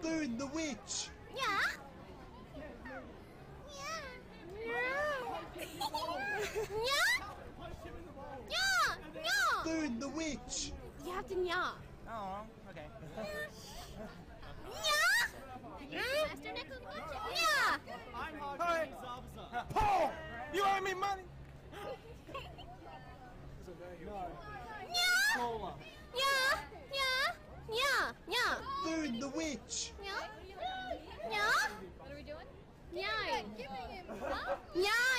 Burn the witch! Yeah. Yeah. Yeah. Yeah. Burn the witch! You have to nya. Oh, okay. Yeah. Master Nicholas. Yeah. I'm Alright. Hogwarts officer. Paul! You owe me money! Yeah. Cola. Yeah. Yeah. Yeah. Yeah. Burn the witch! Yeah. Yeah. What are we doing? Yeah. Giving him, huh? Yeah.